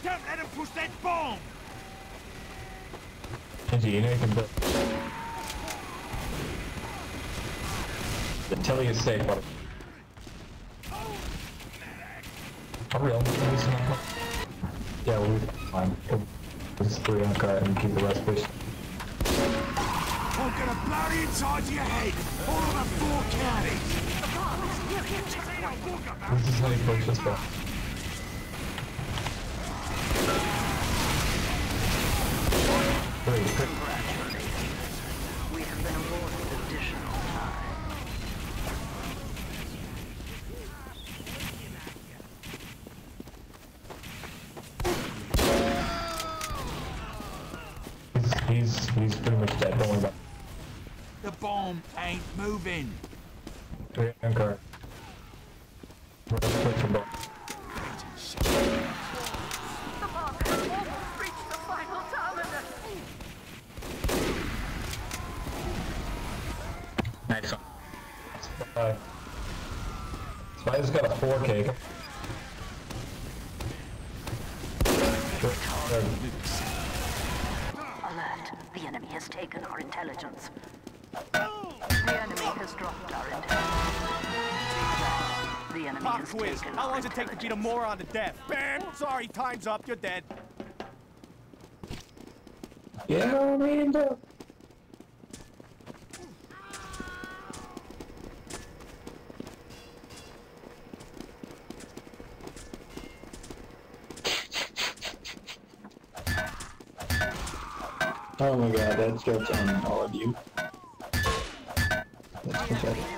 Don't let them push that bomb! Angie, you know you can build. The telly is safe, buddy. For real? Yeah, we'll be fine. Just 3 on cart and keep the rest pushed. I'm gonna blow the inside of your head! All over 4 counties! This is how you push this guy. Congratulations. We have been awarded additional time. He's pretty much dead, don't worry about it. The bomb ain't moving! 3 on cart. We're gonna push the bomb. The bomb has almost reached the final terminus. Nice one. Spider's got a 4K. Alert. The enemy has taken our intelligence. The enemy has dropped our intelligence. The enemy Pop has quiz. taken How our long does it take to beat a moron to death? Bam! Sorry, time's up. You're dead. Yeah, I mean, oh my god, that joke's on all of you. That's pathetic.